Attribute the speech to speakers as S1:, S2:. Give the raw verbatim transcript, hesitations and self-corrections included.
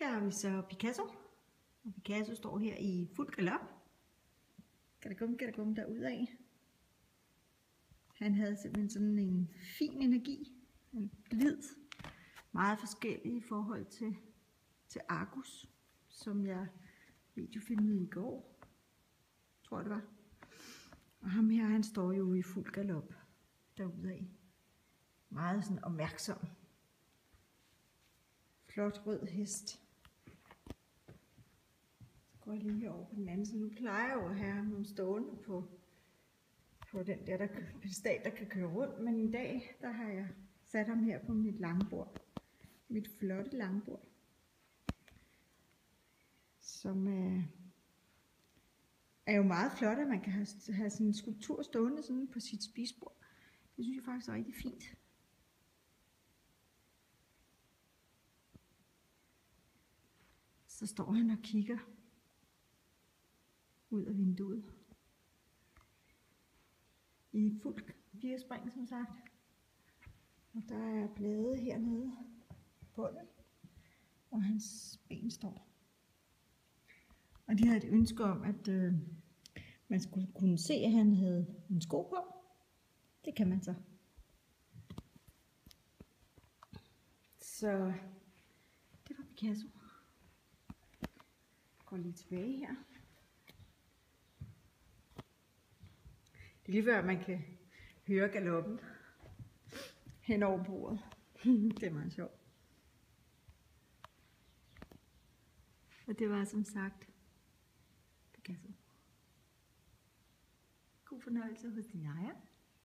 S1: Her har vi så Picasso, og Picasso står her i fuld galop. Kan der komme, kan der komme derudad. Han havde simpelthen sådan en fin energi, en blid, meget forskellig i forhold til, til Argus, som jeg videofilmede i går, tror jeg det var. Og ham her, han står jo i fuld galop derudad. Meget sådan opmærksom. Flot rød hest. Så går jeg lige herover på den anden side. Nu plejer jeg jo at have ham stående på, på den der, der pedestal, der kan køre rundt. Men i dag, der har jeg sat ham her på mit langbord. Mit flotte langbord. Som er, er jo meget flot, at man kan have, have sådan en skulptur stående sådan på sit spisebord. Det synes jeg faktisk er rigtig fint. Så står han og kigger ud af vinduet. I fuld firespring, som sagt. Og der er blade hernede på bunden, hvor hans ben står. Og de havde et ønske om, at øh, man skulle kunne se, at han havde en sko på. Det kan man så. Så det var Picasso. Jeg går lige tilbage her. Det er lige før, man kan høre galoppen hen over bordet. Det er meget sjovt. Og det var som sagt Picasso. God fornøjelse hos din ejer.